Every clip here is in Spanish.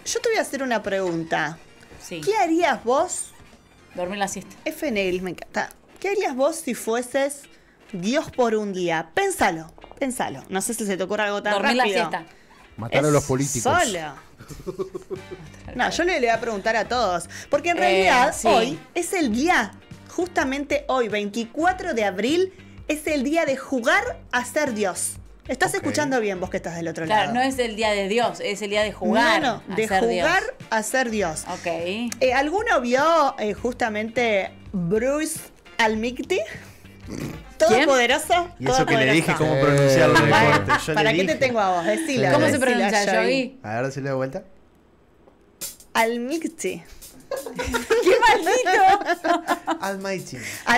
yo te voy a hacer una pregunta. Sí. ¿Qué harías vos? Dormir la siesta. FNL, me encanta. ¿Qué harías vos si fueses Dios por un día? Pénsalo. No sé si se te ocurre algo tan Dormir rápido. la siesta. Matar a los políticos. Solo. No, yo le voy a preguntar a todos. Porque en realidad sí. hoy es el día, justamente hoy, 24 de abril, es el día de jugar a ser Dios. ¿Estás escuchando bien vos que estás del otro Claro, lado? no es el día de Dios, es el día de jugar. No, a de ser jugar Dios. a ser Dios. Ok. ¿Alguno vio justamente Bruce Almighty? Todopoderoso. Y eso que le dije Todopoderoso. cómo pronunciarlo de corte. Yo ¿Para le qué dije. te tengo a vos? Decilo. ¿Cómo se decilo, pronuncia, Yogi? A ver, decirle de vuelta. Almighty. ¡Qué maldito! Almighty.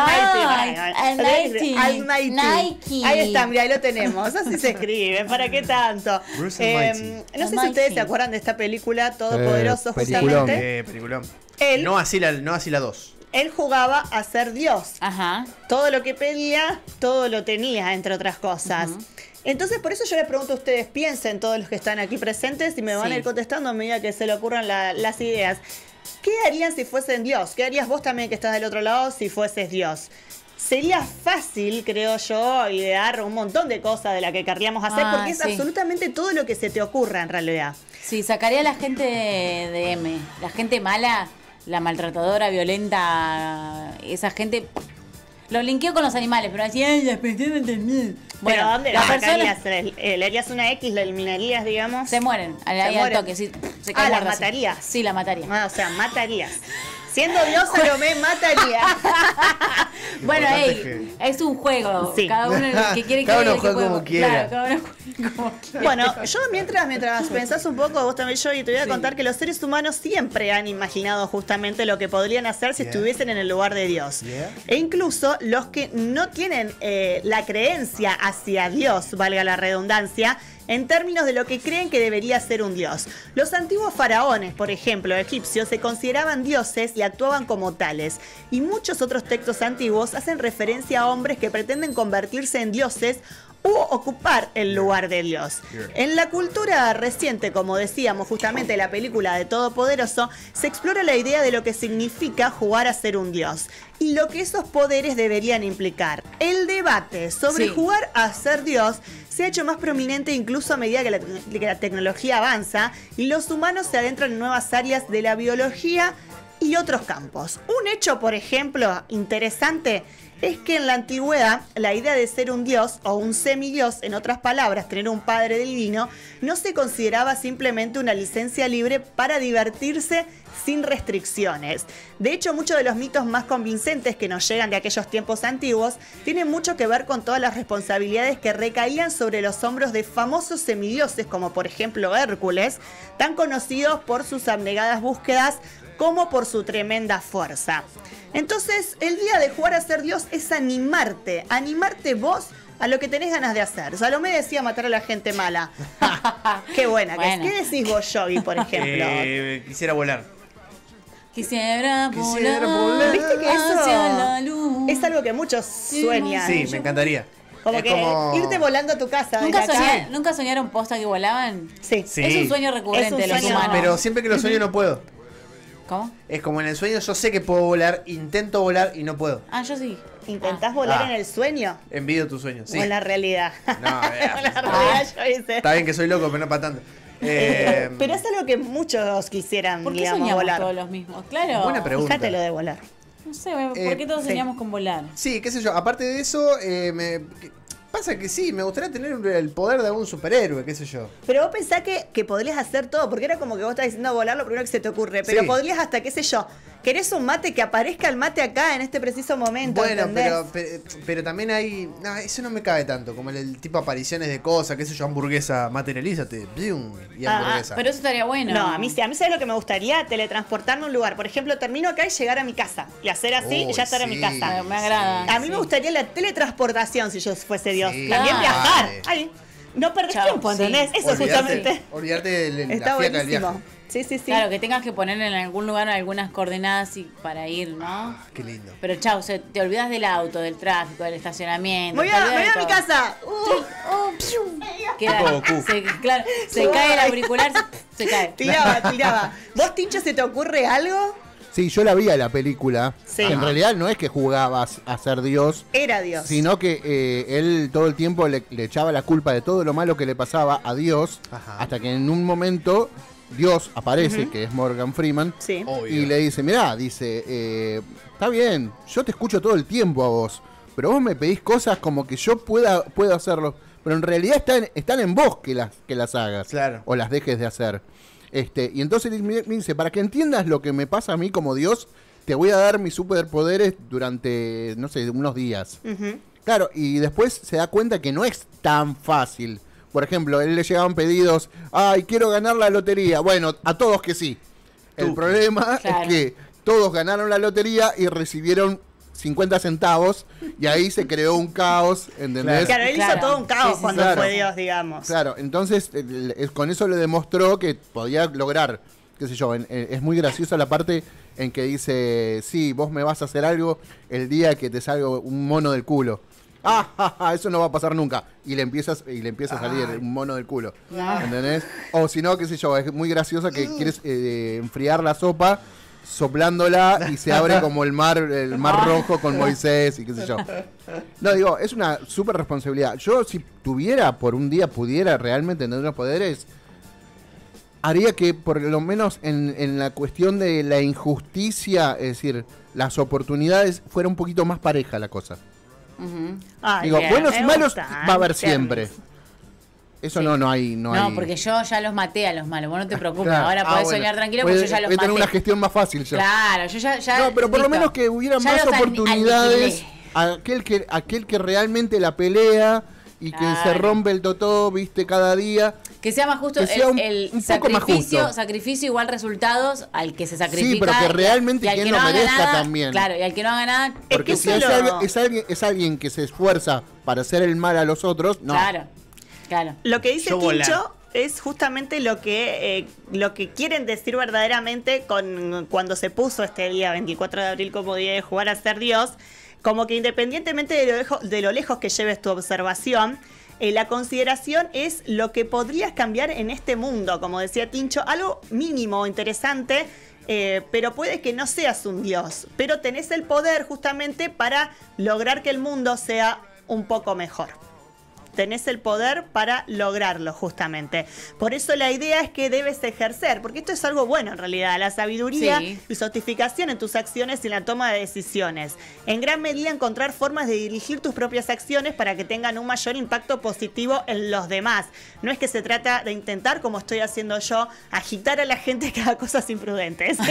Almighty. Almighty. Nike. Ahí está, mira, ahí lo tenemos. Así se escribe. ¿Para qué tanto? Bruce Almighty. No sé si Almighty. ustedes se acuerdan de esta película Todopoderoso, peliculón. justamente. Peliculón. Él- No así la 2. Él jugaba a ser Dios. Ajá. Todo lo que pedía, todo lo tenía, entre otras cosas. Entonces, por eso yo les pregunto a ustedes, piensen todos los que están aquí presentes y me van Sí. a ir contestando a medida que se le ocurran las ideas. ¿Qué harían si fuesen Dios? ¿Qué harías vos también que estás del otro lado si fueses Dios? Sería fácil, creo yo, idear un montón de cosas de las que querríamos hacer, porque es sí. absolutamente todo lo que se te ocurra en realidad. Sí, sacaría a la gente de M. La gente mala, la maltratadora, violenta, esa gente. Lo linkeo con los animales, pero así, ay, las personas también. Bueno, Bueno, ¿dónde las la personas sacarías? ¿Le harías una X, la eliminarías, digamos? se mueren. Ahí al mueren. toque, sí, se Ah, caen las muertas, sí. matarías. Sí, la mataría. Ah, o sea, matarías. Siendo Dios, Salomé mataría. Bueno, importante ey, es un juego. Sí. Cada uno que quiere Cada uno que juega juegue. como quiera. Claro, cada uno juega como quiera. Bueno, yo mientras pensás un poco, vos también yo, y te voy a contar que los seres humanos siempre han imaginado justamente lo que podrían hacer si estuviesen en el lugar de Dios. E incluso los que no tienen la creencia hacia Dios, valga la redundancia, en términos de lo que creen que debería ser un dios. Los antiguos faraones, por ejemplo, egipcios, se consideraban dioses y actuaban como tales. Y muchos otros textos antiguos hacen referencia a hombres que pretenden convertirse en dioses u ocupar el lugar de Dios. En la cultura reciente, como decíamos, justamente la película de Todopoderoso, se explora la idea de lo que significa jugar a ser un dios y lo que esos poderes deberían implicar. El debate sobre Sí. jugar a ser Dios se ha hecho más prominente incluso a medida que la tecnología avanza y los humanos se adentran en nuevas áreas de la biología y otros campos. Un hecho, por ejemplo, interesante es que en la antigüedad la idea de ser un dios o un semidios, en otras palabras, tener un padre divino, no se consideraba simplemente una licencia libre para divertirse sin restricciones. De hecho, muchos de los mitos más convincentes que nos llegan de aquellos tiempos antiguos tienen mucho que ver con todas las responsabilidades que recaían sobre los hombros de famosos semidioses, como por ejemplo Hércules, tan conocidos por sus abnegadas búsquedas como por su tremenda fuerza. Entonces, el día de jugar a ser Dios es animarte vos a lo que tenés ganas de hacer. Salomé decía matar a la gente mala. Qué buena. Bueno. ¿Qué decís vos, Yogi, por ejemplo? Quisiera volar. Quisiera Quisiera volar. volar. ¿Viste que eso hacia la luz. es algo que muchos sueñan? Sí, me encantaría. Como Es que como- irte volando a tu casa. ¿Nunca, desde acá. ¿Nunca soñaron posta que volaban? Sí. Sí. Es un sueño recurrente Es un de los sueño. humanos. Pero siempre que lo sueño no puedo. ¿Cómo? Es como en el sueño yo sé que puedo volar, intento volar y no puedo. Ah, yo sí. ¿Intentás volar Ah. en el sueño Envidio tu sueño. Sí. o en la realidad? No, en la realidad, yo hice. está bien que soy loco, pero no para tanto. Pero es algo que muchos quisieran, ¿Por qué digamos, soñamos volar. todos los mismos? Claro. Buena pregunta. Fíjate lo de volar. No sé, ¿por qué todos sí. soñamos con volar? Sí, qué sé yo. Aparte de eso, pasa que sí, me gustaría tener el poder de algún superhéroe, qué sé yo. Pero vos pensás que podrías hacer todo, porque era como que vos estás diciendo volar lo primero que se te ocurre, pero Sí. podrías hasta, qué sé yo, querés un mate, que aparezca el mate acá en este preciso momento, Bueno, ¿entendés? pero también hay... No, eso no me cabe tanto, como el tipo apariciones de cosas, qué sé yo, hamburguesa, materialízate, ¡pium! Y hamburguesa. Pero eso estaría bueno. No, a mí ¿sabes lo que me gustaría? Teletransportarme a un lugar. Por ejemplo, termino acá y llegar a mi casa. Y hacer así y ya estar en mi sí. casa. Me agrada. A mí me gustaría la teletransportación si yo fuese Dios. Sí. También Ah. viajar. Vale. Ay, no perdés Chao, tiempo, sí. ¿entendés? Eso Olvidarte- justamente Olvidarte de está la fiaca del buenísimo. viaje. Sí, sí, sí. Claro, que tengas que poner en algún lugar algunas coordenadas para ir, ¿no? Qué lindo. Pero chau, te olvidas del auto, del tráfico, del estacionamiento. Me voy te olvidas a de mi todo. casa. Queda- Tipo Goku. se cae el auricular, se cae. Tiraba. ¿Vos, Tincho, se te ocurre algo? Sí, yo la vi a la película. Sí. Que en realidad no es que jugabas a ser Dios, Era Dios. sino que él todo el tiempo le echaba la culpa de todo lo malo que le pasaba a Dios, Ajá. hasta que en un momento Dios aparece, que es Morgan Freeman, Sí. Obvio. y le dice, mirá, dice, está bien, yo te escucho todo el tiempo a vos, pero vos me pedís cosas como que yo puedo hacerlo, pero en realidad están en vos que las hagas, Claro. o las dejes de hacer. Y entonces me dice, para que entiendas lo que me pasa a mí como Dios, te voy a dar mis superpoderes durante, no sé, unos días. Ujú. Claro, y después se da cuenta que no es tan fácil. Por ejemplo, a él le llegaban pedidos, ay, quiero ganar la lotería. Bueno, a todos que sí. El Tú. problema Claro. es que todos ganaron la lotería y recibieron 50 centavos y ahí se creó un caos, ¿entendés? Claro, él hizo Claro. todo un caos Sí, sí, cuando claro. fue Dios, digamos. Claro, entonces con eso le demostró que podía lograr, qué sé yo, es muy graciosa la parte en que dice, sí, vos me vas a hacer algo el día que te salga un mono del culo. Eso no va a pasar nunca. Y le empieza a salir un mono del culo. ¿Entendés? O si no, qué sé yo, es muy graciosa que quieres enfriar la sopa soplándola y se abre como el mar rojo con Moisés y qué sé yo. No, digo, es una súper responsabilidad. Yo si pudiera realmente tener unos poderes, haría que por lo menos en la cuestión de la injusticia, es decir, las oportunidades, fuera un poquito más pareja la cosa. Ujú. Ay, Digo, bien, buenos me y malos gusta, va a haber Termis. siempre. Eso Sí. no hay. No, porque yo ya los maté a los malos, vos no te preocupes, Claro. ahora podés Bueno. soñar tranquilo Puede- porque yo ya los voy a tener maté. una gestión más fácil ya. Claro, yo ya No, pero por lo listo. menos que hubiera Ya más los oportunidades. aniquilé. Aquel que realmente la pelea y que se Claro. rompe el totó, viste, cada día. Que sea más justo Que sea el un poco más justo. sacrificio igual resultados al que se sacrifica. Sí, pero que realmente y al quien que lo no haga merezca nada, también. Claro, y al que no haga nada, Porque que si eso es alguien que se esfuerza para hacer el mal a los otros, no. claro. Lo que dice Yo volar. Tincho es justamente lo que quieren decir verdaderamente cuando se puso este día 24 de abril como día de jugar a ser Dios, como que independientemente de lo lejos que lleves tu observación, la consideración es lo que podrías cambiar en este mundo, como decía Tincho, algo mínimo, interesante, pero puede que no seas un Dios, pero tenés el poder justamente para lograr que el mundo sea un poco mejor. Tenés el poder para lograrlo, justamente. Por eso la idea es que debes ejercer, porque esto es algo bueno en realidad, la sabiduría Sí. y sofisticación en tus acciones y en la toma de decisiones. En gran medida encontrar formas de dirigir tus propias acciones para que tengan un mayor impacto positivo en los demás. No es que se trata de intentar, como estoy haciendo yo, agitar a la gente que haga cosas imprudentes. Es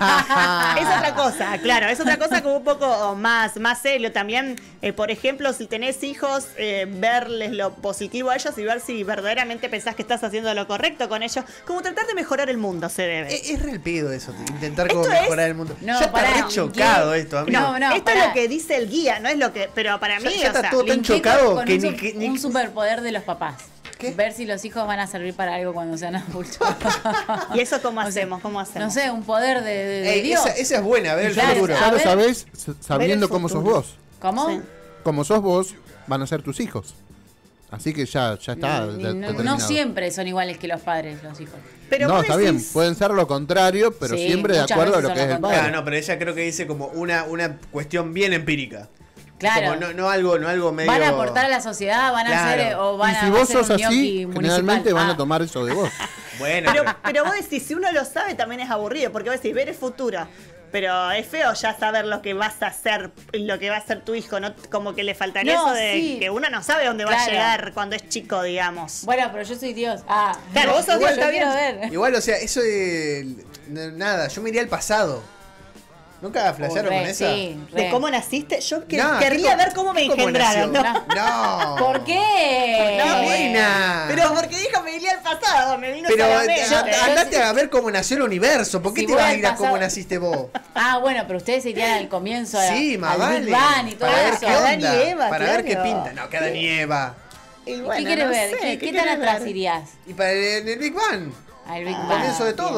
otra cosa, claro, es otra cosa como un poco más serio. También, por ejemplo, si tenés hijos, verles lo positivo a ellos y ver si verdaderamente pensás que estás haciendo lo correcto con ellos. Como tratar de mejorar el mundo se debe. Es re el pedo eso, intentar Esto como es- mejorar el mundo. No, ya pará, está re chocado ¿qué? esto, amigo. No, Esto pará. es lo que dice el guía, no es lo que. Pero para mí, Ya o está sea, todo tan Linkeé chocado con que un, ni- un superpoder de los papás. ¿Qué? Ver si los hijos van a servir para algo cuando sean adultos. ¿y eso cómo O sea, hacemos? ¿Cómo hacemos? No sé, un poder de Dios. esa es buena, a ver el Claro, futuro. a Ya lo ver, sabés ver sabiendo el cómo sos futuro. vos. ¿Cómo? Sí. Como sos vos, van a ser tus hijos. Así que ya está. No, determinado. siempre son iguales que los padres, los hijos. Pero No, vos está bien, decís- pueden ser lo contrario, pero Sí, siempre de muchas acuerdo a lo veces que es son el lo padre. Claro, no, pero ella creo que dice como una cuestión bien empírica. Claro. Como no algo medio. Van a aportar a la sociedad, van a Claro. hacer o van Y si a vos hacer sos un gnocchi así, municipal. generalmente van Ah, a tomar eso de vos. Bueno, Pero vos decís, si uno lo sabe también es aburrido, porque vos decís, ver el futuro. Pero es feo ya saber lo que vas a hacer, lo que va a hacer tu hijo, ¿no? Como que le faltaría No, eso de sí. que uno no sabe dónde va a Claro. llegar cuando es chico, digamos. Bueno, pero yo soy Dios. Ah, Claro, vos sos igual Dios, yo está quiero ver. igual, o sea, eso de. Nada, yo me iría al pasado. ¿Nunca flashearon Re, con esa? sí, ¿De re. cómo naciste? Yo No, querría ¿qué ver cómo me engendraron, ¿no? nació? No. ¿Por qué? No, buena. Pero porque dijo me iría al pasado, me vino Pero solamente. andate a ver cómo nació el universo. ¿Por qué Si te voy vas a al ir a cómo pasado- naciste vos? Ah, bueno, pero ustedes se irían al comienzo, Sí, más al vale. Big Bang y todo Para ver eso. qué Adán y onda. Eva, Para ver qué claro. pinta. No, que Adán y Eva. Y ¿Qué bueno, quieres no ver? sé, ¿Qué tan querés atrás ver? irías? Y para el Big Bang. Al Big Bang. Comienzo de todo.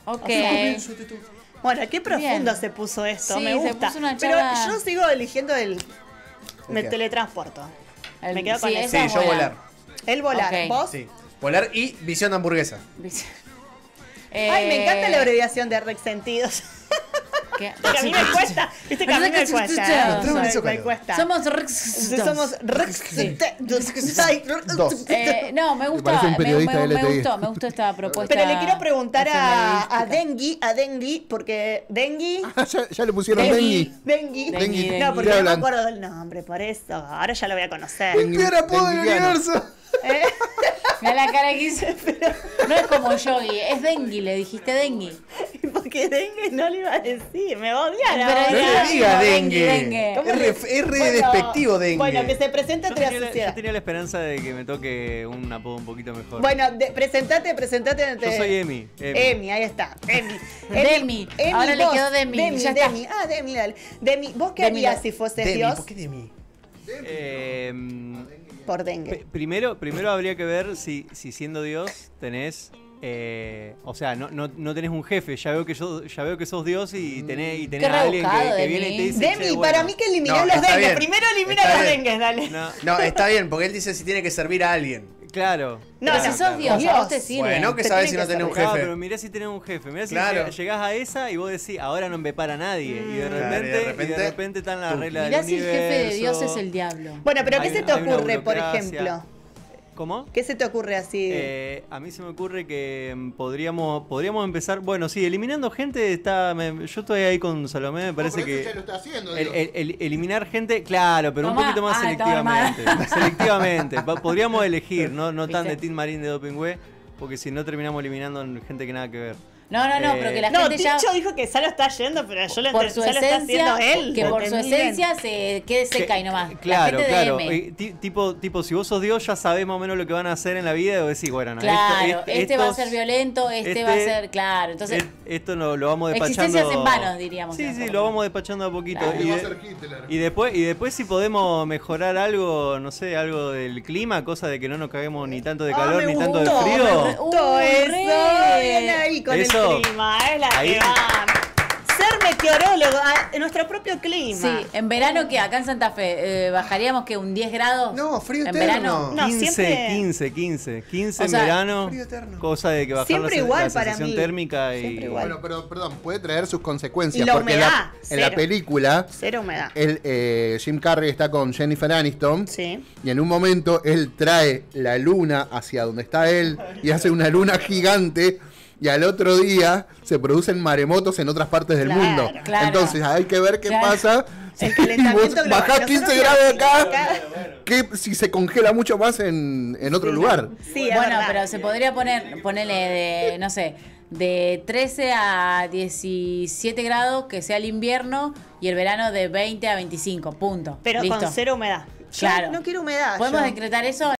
Ok. Bueno, qué profundo Bien. se puso esto, Sí, me se gusta. puso una Pero charla- yo sigo eligiendo me Ok. teletransporto. Me quedo con sí, eso. Sí, esa es yo buena. volar. El volar, Ok. ¿vos? Sí. Volar y visión de hamburguesa. Ay, me encanta la abreviación de Rex Sentidos. ¿Qué? Porque a mí me cuesta. Viste que a mí me cuesta. Me cuesta. Somos Somos Rex Sí. Dos. No, me gustó, parece un periodista de LTI. me gustó esta propuesta. Pero le quiero preguntar a epidemiológica. Dengui, porque Dengui. Ah, ya le pusieron Dengui. Dengui. Dengui. No, porque ¿Qué no me hablan? acuerdo del nombre, por eso. Ahora ya lo voy a conocer. Dengui. ¡Peor apodo del Denguiano. universo! ¿Eh? Mira la cara que hizo. No es como Yogi, es Dengui, le dijiste Dengui. Porque Dengue no le iba a decir, me va a odiar. Pero ahora. No diga- le diga Dengue, dengue. dengue. ¿Cómo Es re Bueno, despectivo dengue. Bueno, que se presente Yo entre la tenía, sociedad. yo tenía la esperanza de que me toque un apodo un poquito mejor. Bueno, presentate Yo soy Emi. Emi, ahí está. Emi. Demi. Ahora le vos. quedó Demi, Demi, ya está. Demi. Ah, Demi, dale. Demi, ¿vos qué Demi, harías dale. si fueses Demi, Dios ¿por qué de mí? por dengue? Primero habría que ver si siendo Dios tenés. O sea, no tenés un jefe. Ya veo que sos Dios y tenés Qué a alguien rebuscado, que viene y te Demi. dice. Demi, "Che, bueno". para mí que eliminó No, los está dengues. bien. Primero elimina Está los bien. dengues, dale. No, No, está bien, porque él dice si tiene que servir a alguien. claro. Pero si sos Dios, a vos te sirve. Bueno, que Te sabes si tiene no que tenés un servir. Claro, jefe. pero mirá si tenés un jefe. Mirá si Claro. llegás a esa y vos decís, ahora no me para nadie. Y de Claro, repente, y de repente, están las tú. reglas Mirá del si el universo. jefe de Dios es el diablo. Bueno, pero ¿qué Hay- se te hay una ocurre, por burocracia. ejemplo? ¿Cómo? ¿Qué se te ocurre así? A mí se me ocurre que podríamos empezar. Bueno, sí, eliminando gente yo estoy ahí con Salomé, me parece que. Ya lo está haciendo, Eliminar gente, claro, pero un Tomá. poquito más Ah, estaba selectivamente. Selectivamente. Podríamos elegir, no tan ¿Viste? de Team Marín de Dopingüe, porque si no terminamos eliminando gente que nada que ver. No, pero que la no, gente ya. Ticho dijo que ya lo está yendo, pero yo lo Por entendí, su ya lo está esencia, haciendo él. que ¿lo por su entendí bien? esencia se quede seca y nomás. Claro, la gente claro. de M. Tipo, si vos sos Dios, ya sabés más o menos lo que van a hacer en la vida y vos decís, bueno, no, Claro, este va a estos- ser violento, este va a ser. Claro, entonces. Esto lo vamos despachando. Existencias en vano, diríamos. Sí, en sí, esa lo forma. vamos despachando a poquito. Claro. Y después si podemos mejorar algo, no sé, algo del clima, cosa de que no nos caguemos ni tanto de calor me ni tanto de gustó, frío. Todo eso, re. bien ahí con Eso. el clima, es la Ahí. que va. Ser meteorólogo, en nuestro propio clima. Sí, en verano, ¿qué? Acá en Santa Fe, ¿bajaríamos que un 10 grados? No, frío en eterno. verano. No, 15 O en sea, verano, frío eterno. cosa de que bajar Siempre la, igual la para sensación mí. térmica y Siempre igual. Bueno, pero perdón, puede traer sus consecuencias. Y la porque humedad, en la cero. película, Cero humedad. Jim Carrey está con Jennifer Aniston. Sí. Y en un momento él trae la luna hacia donde está él y hace una luna gigante. Y al otro día se producen maremotos en otras partes del Claro, mundo. claro. Entonces hay que ver qué Claro. pasa. El Si calentamiento vos global. bajás Nosotros 15 grados acá, acá- que si se congela mucho más en otro lugar. Sí, es Bueno, verdad. pero se podría ponerle de, no sé, de 13 a 17 grados, que sea el invierno, y el verano de 20 a 25, punto. Pero Listo. con cero humedad. Yo Claro. no quiero humedad. ¿Podemos yo. decretar eso?